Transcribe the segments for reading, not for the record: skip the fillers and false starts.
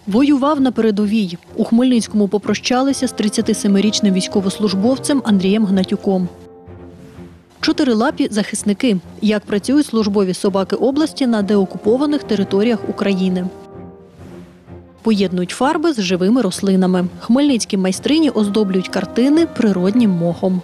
Воював на передовій. У Хмельницькому попрощалися з 37-річним військовослужбовцем Андрієм Гнатюком. Чотирилапі захисники. Як працюють службові собаки області на деокупованих територіях України. Поєднують фарби з живими рослинами. Хмельницькі майстрині оздоблюють картини природнім мохом.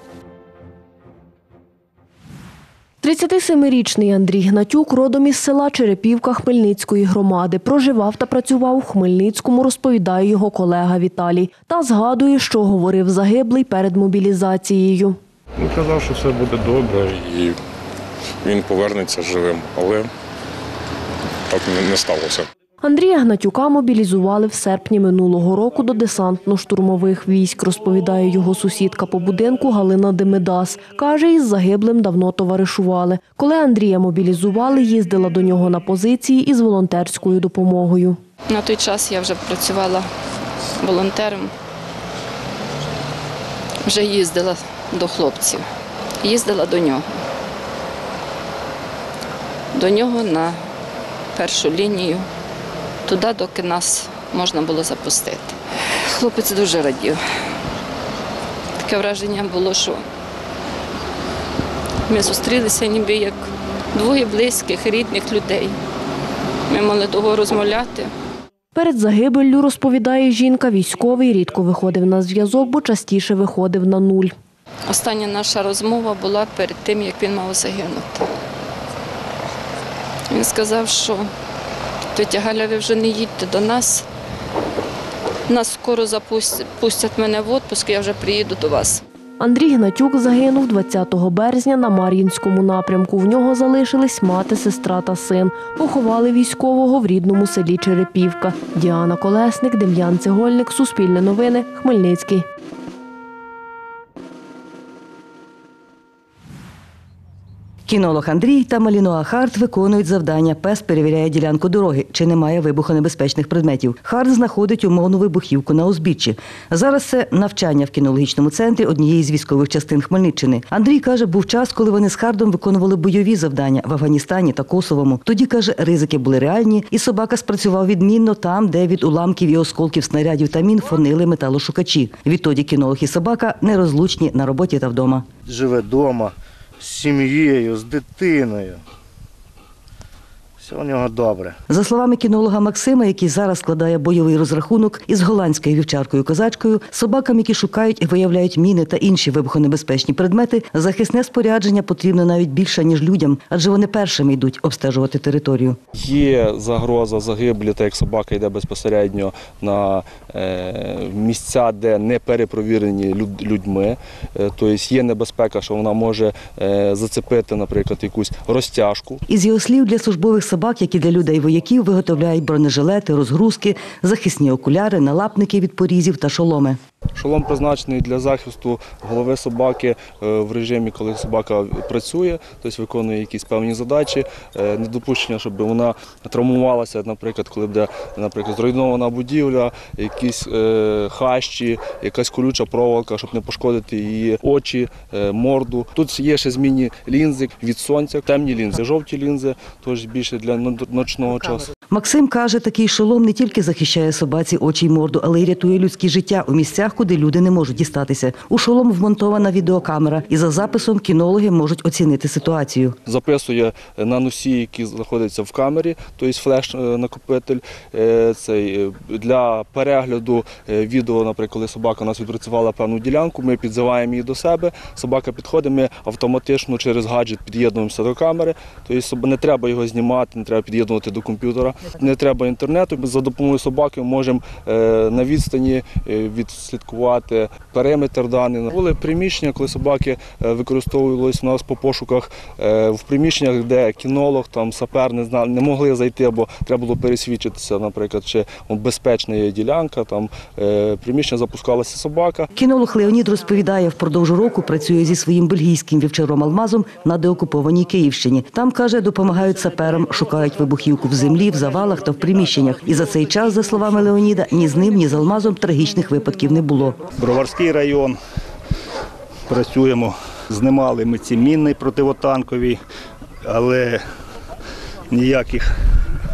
37-річний Андрій Гнатюк родом із села Черепівка Хмельницької громади. Проживав та працював у Хмельницькому, розповідає його колега Віталій. Та згадує, що говорив загиблий перед мобілізацією. Він казав, що все буде добре і він повернеться живим, але так не сталося. Андрія Гнатюка мобілізували в серпні минулого року до десантно-штурмових військ, розповідає його сусідка по будинку Галина Демидас. Каже, із загиблим давно товаришували. Коли Андрія мобілізували, їздила до нього на позиції із волонтерською допомогою. На той час я вже працювала волонтером, вже їздила до хлопців, їздила до нього. До нього на першу лінію. Туди, доки нас можна було запустити. Хлопець дуже радів. Таке враження було, що ми зустрілися ніби як двоє близьких, рідних людей. Ми могли того розмовляти. Перед загибеллю, розповідає жінка, військовий рідко виходив на зв'язок, бо частіше виходив на нуль. Остання наша розмова була перед тим, як він мав загинути. Він сказав, що «Тетя Галя, ви вже не їдьте до нас. Нас скоро пустять мене в відпуск, я вже приїду до вас». Андрій Гнатюк загинув 20 березня на Мар'їнському напрямку. В нього залишились мати, сестра та син. Поховали військового в рідному селі Черепівка. Діана Колесник, Дем'ян Цегольник, Суспільне новини, Хмельницький. Кінолог Андрій та Малінуа Харт виконують завдання. Пес перевіряє ділянку дороги, чи немає вибухонебезпечних предметів. Харт знаходить умовну вибухівку на узбіччі. Зараз це навчання в кінологічному центрі однієї з військових частин Хмельниччини. Андрій каже, був час, коли вони з Хартом виконували бойові завдання в Афганістані та Косовому. Тоді, каже, ризики були реальні, і собака спрацював відмінно там, де від уламків і осколків снарядів та мін фонили металошукачі. Відтоді кінолог і собака нерозлучні на роботі та вдома. Живе вдома. З сім'єю, з дитиною. Все у нього добре. За словами кінолога Максима, який зараз складає бойовий розрахунок із голландською вівчаркою-козачкою, собакам, які шукають і виявляють міни та інші вибухонебезпечні предмети, захисне спорядження потрібно навіть більше, ніж людям, адже вони першими йдуть обстежувати територію. Є загроза загиблі, так як собака йде безпосередньо на місця, де не перепровірені людьми. Тобто є небезпека, що вона може зацепити, наприклад, якусь розтяжку. Із його слів, для службових собак, як і для людей-вояків, виготовляють бронежилети, розгрузки, захисні окуляри, налапники від порізів та шоломи. Шолом призначений для захисту голови собаки в режимі, коли собака працює, тобто виконує якісь певні задачі, недопущення, щоб вона травмувалася, наприклад, коли буде, зруйнована будівля, якісь хащі, якась колюча проволока, щоб не пошкодити її очі, морду. Тут є ще змінні лінзи від сонця, темні лінзи, жовті лінзи, теж більше для ночного часу. Максим каже, такий шолом не тільки захищає собаці очі й морду, але й рятує людське життя у місцях, куди люди не можуть дістатися. У шолом вмонтована відеокамера, і за записом кінологи можуть оцінити ситуацію. Записує на носі, який знаходиться в камері, тобто флеш-накопитель. Для перегляду відео, наприклад, коли собака у нас відпрацювала певну ділянку, ми підзиваємо її до себе, собака підходить, ми автоматично через гаджет під'єднуємося до камери, тобто не треба його знімати, не треба під'єднувати до комп'ютера, не треба інтернету. За допомогою собаки можемо на відстані відслідкувати периметр даний. Були приміщення, коли собаки використовувалися у нас по пошуках в приміщеннях, де кінолог, сапер не могли зайти, бо треба було пересвідчитися, наприклад, чи безпечна є ділянка, приміщення запускалася собака. Кінолог Леонід розповідає, впродовж року працює зі своїм бельгійським вівчаром Алмазом на деокупованій Київщині. Там, каже, допомагають саперам, шукають вибухівку в землі, в завалах та в приміщеннях. І за цей час, за словами Леоніда, ні з ним, ні з Алмазом трагічних випадків не було. Броварський район, працюємо, знімали ми ці міни противотанкові, але ніяких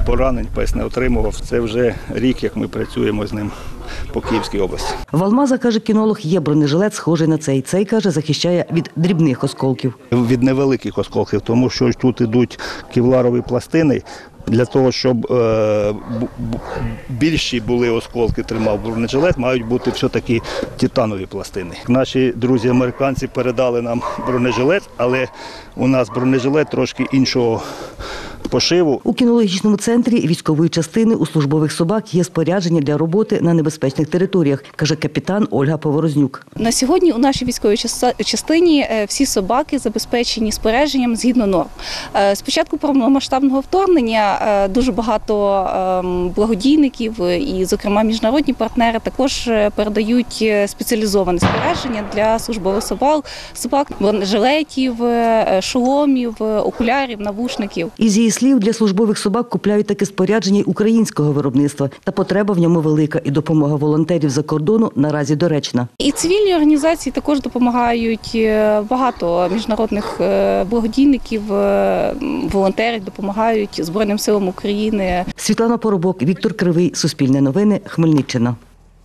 поранень пес не отримував. Це вже рік, як ми працюємо з ним по Київській області. В Алмаза, каже кінолог, є бронежилет, схожий на цей. Цей, каже, захищає від дрібних осколків. Від невеликих осколків, тому що тут йдуть кевларові пластини. Для того, щоб більші були осколки, тримав бронежилет, мають бути все-таки титанові пластини. Наші друзі-американці передали нам бронежилет, але у нас бронежилет трошки іншого пошиву. У кінологічному центрі військової частини у службових собак є спорядження для роботи на небезпечних територіях, каже капітан Ольга Поворознюк. На сьогодні у нашій військовій частині всі собаки забезпечені спорядженням згідно норм. З початку повномасштабного вторгнення дуже багато благодійників і, зокрема, міжнародні партнери також передають спеціалізоване спорядження для службових собак, бронежилетів, шоломів, окулярів, навушників. Із її слів, для службових собак купляють таке спорядження й українського виробництва. Та потреба в ньому велика, і допомога волонтерів за кордону наразі доречна. І цивільні організації також допомагають. Багато міжнародних благодійників, волонтерів допомагають Збройним силам України. Світлана Поробок, Віктор Кривий, Суспільне новини, Хмельниччина.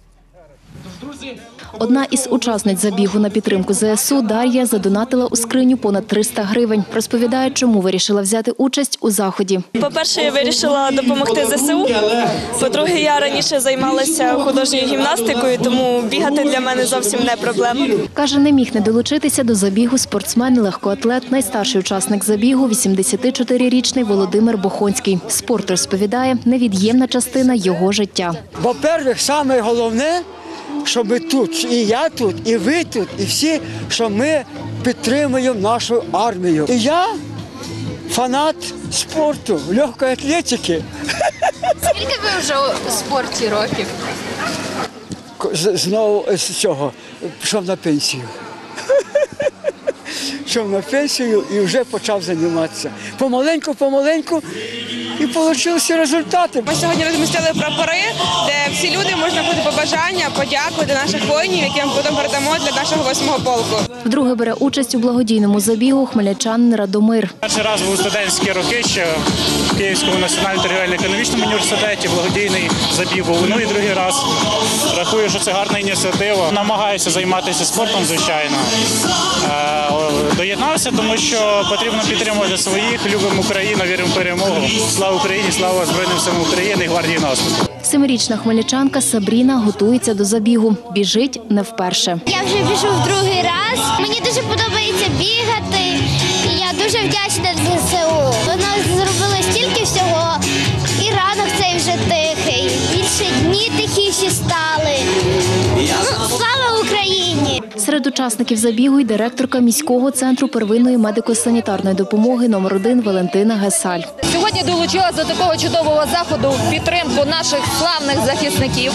Одна із учасниць забігу на підтримку ЗСУ Дар'я задонатила у скриню понад 300 гривень. Розповідає, чому вирішила взяти участь у заході. По-перше, я вирішила допомогти ЗСУ. По-друге, я раніше займалася художньою гімнастикою, тому бігати для мене зовсім не проблема. Каже, не міг не долучитися до забігу спортсмен-легкоатлет, найстарший учасник забігу – 84-річний Володимир Бохонський. Спорт, розповідає, невід'ємна частина його життя. По-перше, саме головне, що ми тут, і я тут, і ви тут, і всі, що ми підтримуємо нашу армію. І я фанат спорту, легкої атлетики. Скільки ви вже у спорті років? Знову з цього, пішов на пенсію. Пішов на пенсію і вже почав займатися. Помаленьку, і вийшли результати. Ми сьогодні розмістили прапори, де всі люди можуть бути побажання, подяку до наших воїнів, які ми потім передамо для нашого 8-го полку. Вдруге бере участь у благодійному забігу хмельничанин Радомир. Перший раз був студентські роки ще в Київському національному торгівельно-економічному університеті, благодійний забіг був. Ну і другий раз. Рахую, що це гарна ініціатива. Намагаюся займатися спортом, звичайно. Доєднався, тому що потрібно підтримувати своїх, любимо Україну, віримо в перемогу. Слава Україні, слава Збройним силам України і гвардії наступу. 7-річна хмельничанка Сабріна готується до забігу. Біжить не вперше. Я вже біжу в другий раз. Мені дуже подобається бігати. І я дуже вдячна ЗСУ. Вона зробила стільки всього. І ранок цей вже тихий. Більше дні тихіші стали. Слава Україні! Серед учасників забігу й директорка міського центру первинної медико-санітарної допомоги номер 1 Валентина Гесаль. Сьогодні долучилась до такого чудового заходу в підтримку наших славних захисників.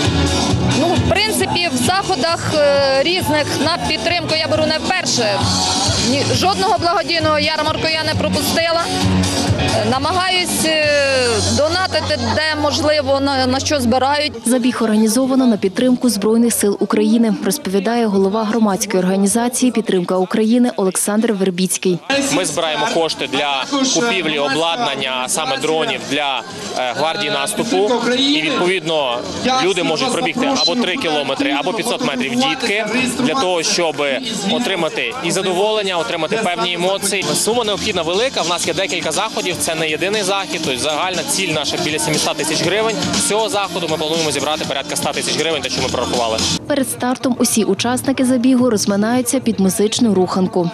В принципі, в заходах різних на підтримку я беру не вперше. Жодного благодійного ярмарку я не пропустила. Намагаюсь донатити, де можливо, на що збирають. Забіг організовано на підтримку Збройних сил України, розповідає голова громадської організації «Підтримка України» Олександр Вербіцький. Ми збираємо кошти для купівлі обладнання, а саме дронів для гвардії наступу. І відповідно люди можуть пробігти або 3 кілометри, або 500 метрів дітки, для того, щоб отримати і задоволення, отримати певні емоції. Сума необхідна велика, в нас є декілька заходів. Це не єдиний захід, тобто загальна ціль наша біля 700 тисяч гривень. З цього заходу ми плануємо зібрати порядка 100 тисяч гривень, те, що ми прорахували. Перед стартом усі учасники забігу розминаються під музичну руханку.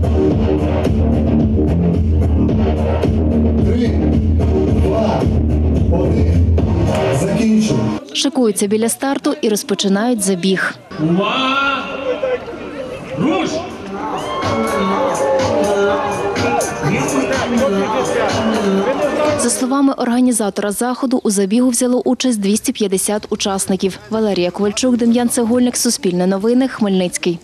3, 2, 1. Закінчуємо. Шикуються біля старту і розпочинають забіг. Увага! Руш! За словами організатора заходу, у забігу взяло участь 250 учасників. Валерія Ковальчук, Дем'ян Цегольник, Суспільне новини, Хмельницький.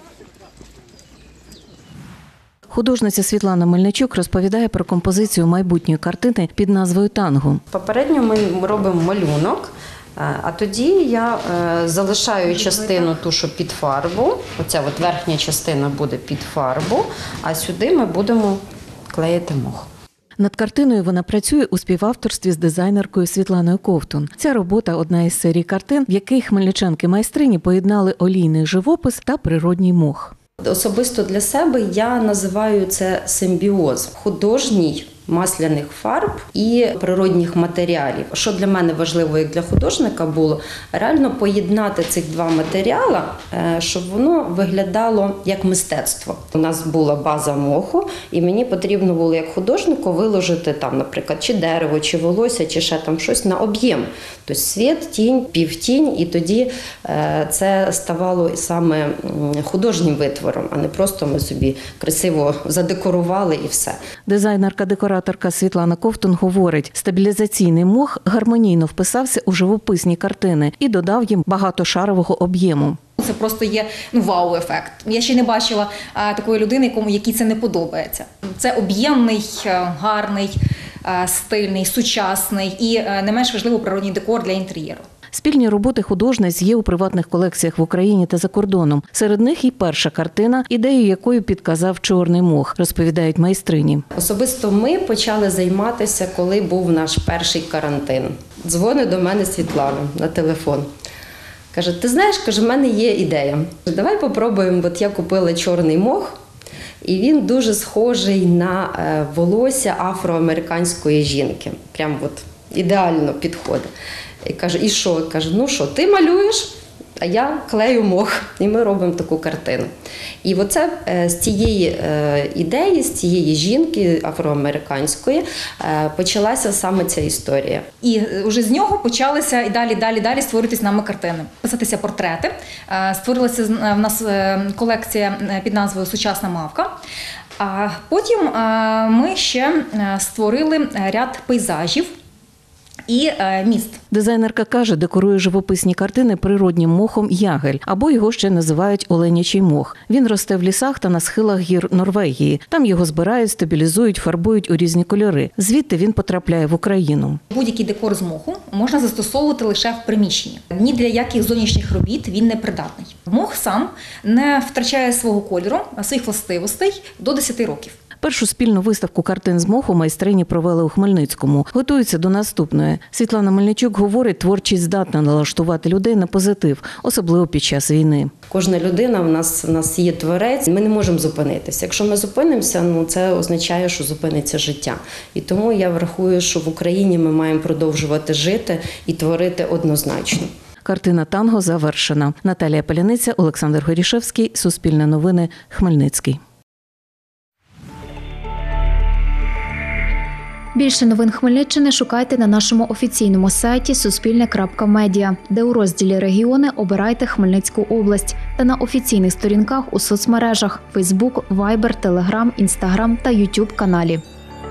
Художниця Світлана Мельничук розповідає про композицію майбутньої картини під назвою «Танго». Попередньо ми робимо малюнок, а тоді я залишаю частину тушу під фарбу. Оця от верхня частина буде під фарбу, а сюди ми будемо клеїти мох. Над картиною вона працює у співавторстві з дизайнеркою Світланою Ковтун. Ця робота – одна із серій картин, в яких хмельничанки-майстрині поєднали олійний живопис та природній мох. Особисто для себе я називаю це симбіоз художній, масляних фарб і природних матеріалів. Що для мене важливо, як для художника було, реально поєднати цих два матеріали, щоб воно виглядало як мистецтво. У нас була база моху, і мені потрібно було як художнику виложити там, наприклад, чи дерево, чи волосся, чи ще там щось на об'єм. Тобто світ, тінь, півтінь, і тоді це ставало саме художнім витвором, а не просто ми собі красиво задекорували і все. Дизайнерка-декораторка Світлана Ковтун говорить, стабілізаційний мох гармонійно вписався у живописні картини і додав їм багатошарового об'єму. Це просто є вау-ефект. Я ще не бачила такої людини, якій це не подобається. Це об'ємний, гарний, стильний, сучасний і, не менш важливо, природній декор для інтер'єру. Спільні роботи художниць є у приватних колекціях в Україні та за кордоном. Серед них і перша картина, ідею якої підказав чорний мох, розповідають майстрині. Особисто ми почали займатися, коли був наш перший карантин. Дзвонить до мене Світлана на телефон. Каже, ти знаєш, каже, в мене є ідея. Давай попробуємо, от я купила чорний мох, і він дуже схожий на волосся афроамериканської жінки. Прям от ідеально підходить. І каже, і що? Каже, ну що, ти малюєш, а я клею мох. І ми робимо таку картину. І оце з цієї ідеї, з цієї жінки афроамериканської почалася саме ця історія. І вже з нього почалися і далі створюватися нами картини. Писатися портрети. Створилася в нас колекція під назвою «Сучасна мавка». А потім ми ще створили ряд пейзажів і міст. Дизайнерка каже, декорує живописні картини природнім мохом ягель, або його ще називають оленячий мох. Він росте в лісах та на схилах гір Норвегії. Там його збирають, стабілізують, фарбують у різні кольори. Звідти він потрапляє в Україну. Будь-який декор з моху можна застосовувати лише в приміщенні. Ні для яких зовнішніх робіт він не придатний. Мох сам не втрачає свого кольору, своїх властивостей до 10 років. Першу спільну виставку картин з моху майстрині провели у Хмельницькому. Готуються до наступної. Світлана Мельничук говорить, творчість здатна налаштувати людей на позитив, особливо під час війни. Кожна людина, в нас є творець, ми не можемо зупинитися. Якщо ми зупинимося, це означає, що зупиниться життя. І тому я врахую, що в Україні ми маємо продовжувати жити і творити однозначно. Картина «Танго» завершена. Наталія Паляниця, Олександр Горішевський, Суспільне новини, Хмельницький. Більше новин Хмельниччини шукайте на нашому офіційному сайті suspilne.media, де у розділі «Регіони» обирайте Хмельницьку область та на офіційних сторінках у соцмережах – Facebook, Viber, Telegram, Instagram та YouTube каналі.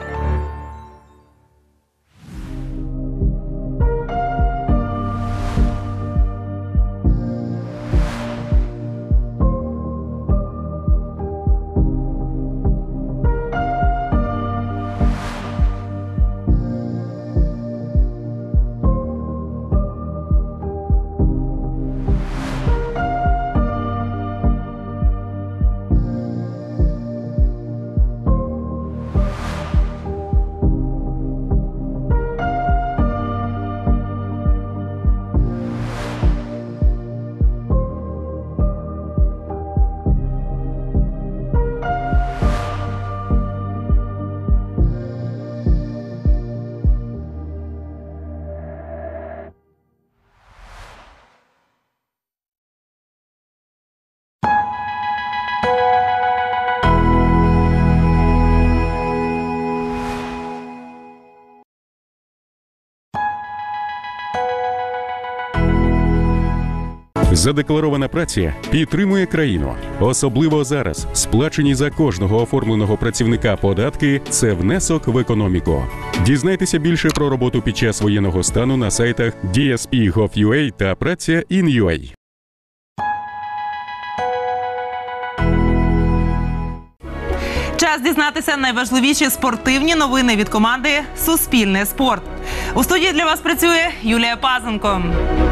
Задекларована праця підтримує країну. Особливо зараз сплачені за кожного оформленого працівника податки – це внесок в економіку. Дізнайтеся більше про роботу під час воєнного стану на сайтах DSP.gov.ua та Праця.in.ua. Час дізнатися найважливіші спортивні новини від команди «Суспільне спорт». У студії для вас працює Юлія Пазенко.